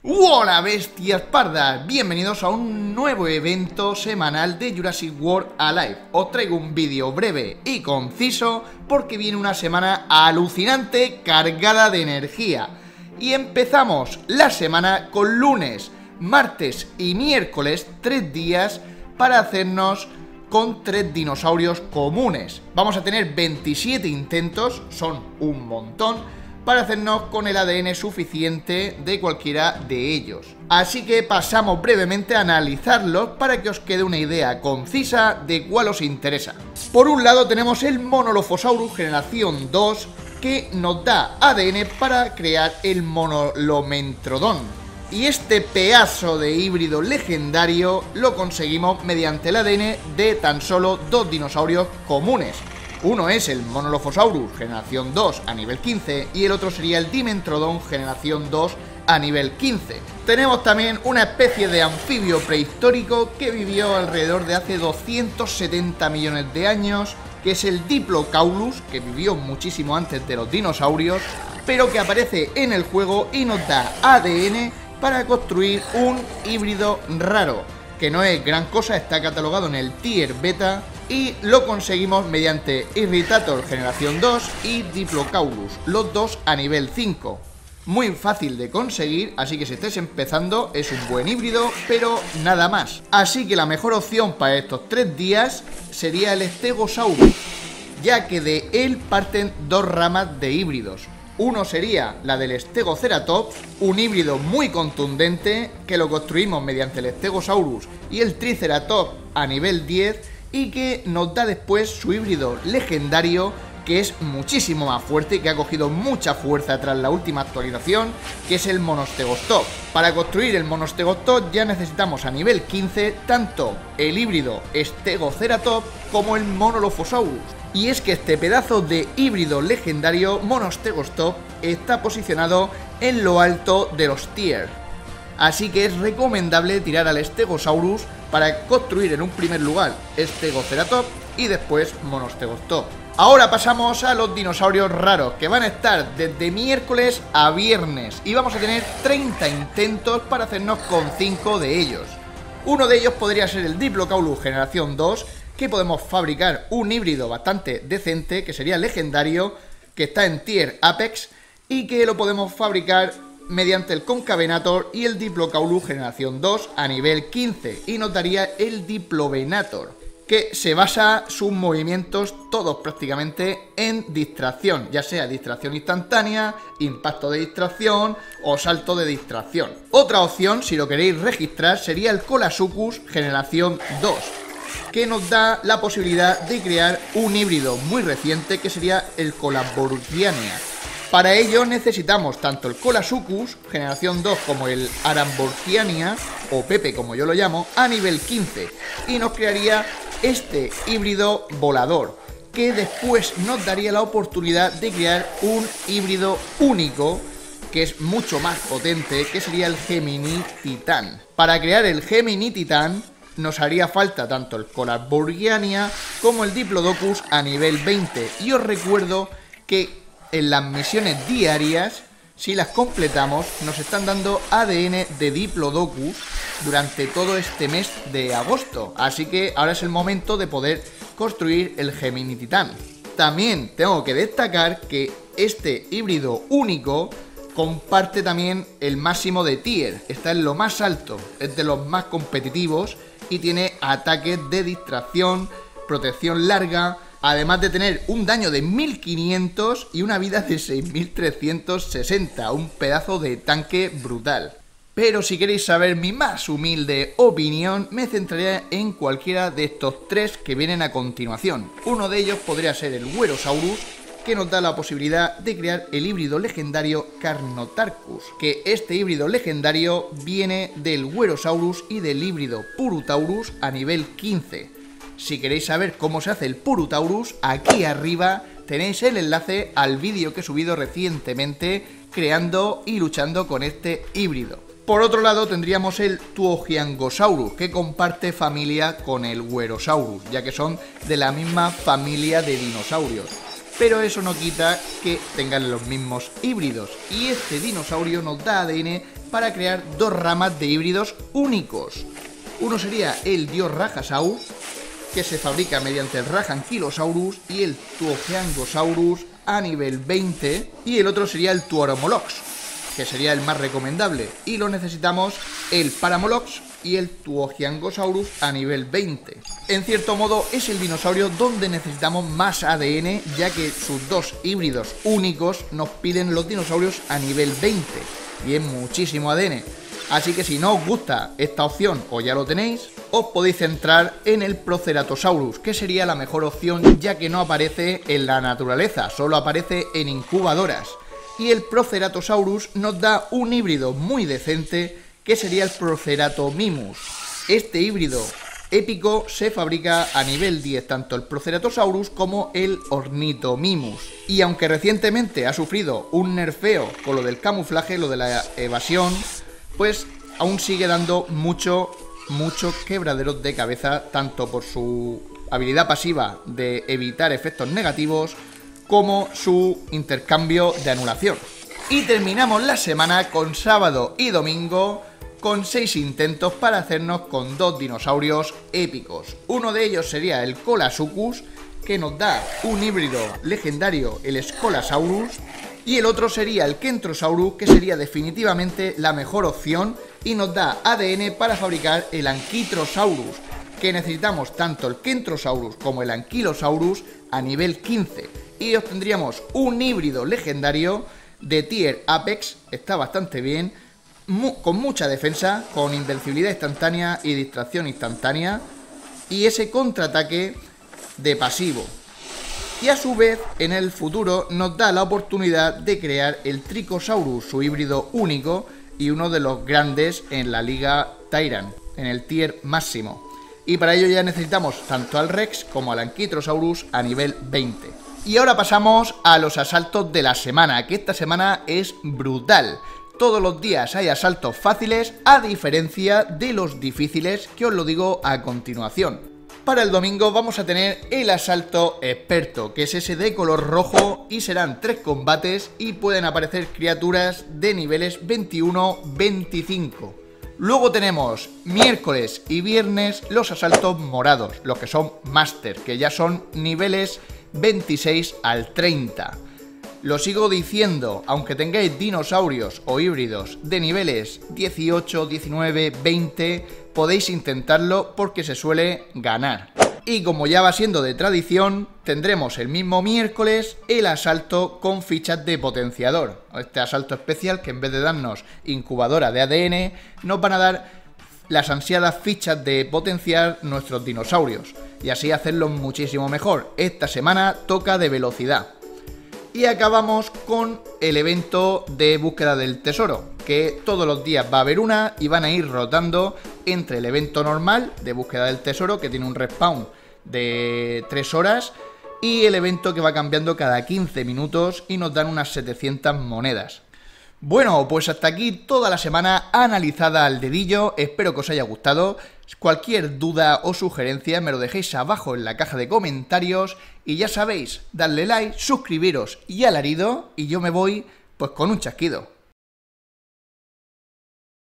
¡Hola bestias pardas! Bienvenidos a un nuevo evento semanal de Jurassic World Alive. Os traigo un vídeo breve y conciso porque viene una semana alucinante cargada de energía. Y empezamos la semana con lunes, martes y miércoles, 3 días para hacernos con 3 dinosaurios comunes. Vamos a tener 27 intentos, son un montón, para hacernos con el ADN suficiente de cualquiera de ellos. Así que pasamos brevemente a analizarlos para que os quede una idea concisa de cuál os interesa. Por un lado tenemos el Monolophosaurus generación 2, que nos da ADN para crear el Monolomentrodon. Y este pedazo de híbrido legendario lo conseguimos mediante el ADN de tan solo 2 dinosaurios comunes. Uno es el Monolophosaurus generación 2 a nivel 15 y el otro sería el Dimetrodon generación 2 a nivel 15. Tenemos también una especie de anfibio prehistórico que vivió alrededor de hace 270 millones de años, que es el Diplocaulus, que vivió muchísimo antes de los dinosaurios, pero que aparece en el juego y nos da ADN para construir un híbrido raro, que no es gran cosa, está catalogado en el Tier Beta y lo conseguimos mediante Irritator generación 2 y Diplocaulus, los dos a nivel 5. Muy fácil de conseguir, así que si estáis empezando es un buen híbrido, pero nada más. Así que la mejor opción para estos 3 días sería el Stegosaurus, ya que de él parten 2 ramas de híbridos. Uno sería la del Stegoceratops, un híbrido muy contundente que lo construimos mediante el Stegosaurus y el Triceratops a nivel 10 y que nos da después su híbrido legendario, que es muchísimo más fuerte y que ha cogido mucha fuerza tras la última actualización, que es el Monostegostops. Para construir el Monostegostops ya necesitamos a nivel 15 tanto el híbrido Stegoceratops como el Monolophosaurus. Y es que este pedazo de híbrido legendario Monostegostops está posicionado en lo alto de los tiers. Así que es recomendable tirar al Stegosaurus para construir en un primer lugar Stegoceratops y después Monostegostops. Ahora pasamos a los dinosaurios raros, que van a estar desde miércoles a viernes y vamos a tener 30 intentos para hacernos con 5 de ellos. Uno de ellos podría ser el Diplocaulus generación 2, que podemos fabricar un híbrido bastante decente, que sería legendario, que está en Tier Apex y que lo podemos fabricar mediante el Concavenator y el Diplocaulus generación 2 a nivel 15 y nos daría el Diplovenator, que se basa sus movimientos todos prácticamente en distracción, ya sea distracción instantánea, impacto de distracción o salto de distracción. Otra opción, si lo queréis registrar, sería el Colasuchus generación 2, que nos da la posibilidad de crear un híbrido muy reciente que sería el Colaborgiania. Para ello necesitamos tanto el Colasuchus generación 2 como el Aramborgiania, o Pepe como yo lo llamo, a nivel 15 y nos crearía este híbrido volador, que después nos daría la oportunidad de crear un híbrido único que es mucho más potente, que sería el Gemini Titán. Para crear el Gemini Titán nos haría falta tanto el Colaborgiania como el Diplodocus a nivel 20 y os recuerdo que en las misiones diarias, si las completamos, nos están dando ADN de Diplodocus durante todo este mes de agosto. Así que ahora es el momento de poder construir el Gemini Titán. También tengo que destacar que este híbrido único comparte también el máximo de tier. Está en lo más alto, es de los más competitivos y tiene ataques de distracción, protección larga, además de tener un daño de 1500 y una vida de 6360, un pedazo de tanque brutal. Pero si queréis saber mi más humilde opinión, me centraré en cualquiera de estos 3 que vienen a continuación. Uno de ellos podría ser el Wherosaurus, que nos da la posibilidad de crear el híbrido legendario Carnotarchus, que este híbrido legendario viene del Wherosaurus y del híbrido Purutaurus a nivel 15. Si queréis saber cómo se hace el Purutaurus, aquí arriba tenéis el enlace al vídeo que he subido recientemente creando y luchando con este híbrido. Por otro lado tendríamos el Tuogiangosaurus, que comparte familia con el Wherosaurus, ya que son de la misma familia de dinosaurios. Pero eso no quita que tengan los mismos híbridos, y este dinosaurio nos da ADN para crear dos ramas de híbridos únicos. Uno sería el Diorajasaurus, que se fabrica mediante el Rajankylosaurus y el Tuojiangosaurus a nivel 20, y el otro sería el Tuoromolox, que sería el más recomendable, y lo necesitamos el Paramolox y el Tuojiangosaurus a nivel 20. En cierto modo es el dinosaurio donde necesitamos más ADN, ya que sus dos híbridos únicos nos piden los dinosaurios a nivel 20, y es muchísimo ADN. Así que si no os gusta esta opción o ya lo tenéis, os podéis centrar en el Proceratosaurus, que sería la mejor opción ya que no aparece en la naturaleza, solo aparece en incubadoras. Y el Proceratosaurus nos da un híbrido muy decente, que sería el Proceratomimus. Este híbrido épico se fabrica a nivel 10 tanto el Proceratosaurus como el Ornithomimus. Y aunque recientemente ha sufrido un nerfeo con lo del camuflaje, lo de la evasión, pues aún sigue dando muchos quebraderos de cabeza, tanto por su habilidad pasiva de evitar efectos negativos como su intercambio de anulación. Y terminamos la semana con sábado y domingo con 6 intentos para hacernos con 2 dinosaurios épicos. Uno de ellos sería el Colosuchus, que nos da un híbrido legendario, el Scolosaurus, y el otro sería el Kentrosaurus, que sería definitivamente la mejor opción y nos da ADN para fabricar el Ankylosaurus, que necesitamos tanto el Kentrosaurus como el Ankylosaurus a nivel 15, y obtendríamos un híbrido legendario de tier Apex, está bastante bien, con mucha defensa, con invencibilidad instantánea y distracción instantánea, y ese contraataque de pasivo. Y a su vez, en el futuro nos da la oportunidad de crear el Tricosaurus, su híbrido único y uno de los grandes en la liga Tyrant, en el tier máximo. Y para ello ya necesitamos tanto al Rex como al Ankylosaurus a nivel 20. Y ahora pasamos a los asaltos de la semana, que esta semana es brutal. Todos los días hay asaltos fáciles, a diferencia de los difíciles, que os lo digo a continuación. Para el domingo vamos a tener el asalto experto, que es ese de color rojo, y serán 3 combates y pueden aparecer criaturas de niveles 21-25. Luego tenemos miércoles y viernes los asaltos morados, los que son Master, que ya son niveles 26 al 30. Lo sigo diciendo, aunque tengáis dinosaurios o híbridos de niveles 18, 19, 20, podéis intentarlo porque se suele ganar. Y como ya va siendo de tradición, tendremos el mismo miércoles el asalto con fichas de potenciador. Este asalto especial que en vez de darnos incubadora de ADN, nos van a dar las ansiadas fichas de potenciar nuestros dinosaurios y así hacerlos muchísimo mejor. Esta semana toca de velocidad. Y acabamos con el evento de búsqueda del tesoro, que todos los días va a haber una y van a ir rotando entre el evento normal de búsqueda del tesoro, que tiene un respawn de 3 horas, y el evento que va cambiando cada 15 minutos y nos dan unas 700 monedas. Bueno, pues hasta aquí toda la semana analizada al dedillo, espero que os haya gustado. Cualquier duda o sugerencia me lo dejéis abajo en la caja de comentarios y ya sabéis, darle like, suscribiros y alarido, y yo me voy pues con un chasquido.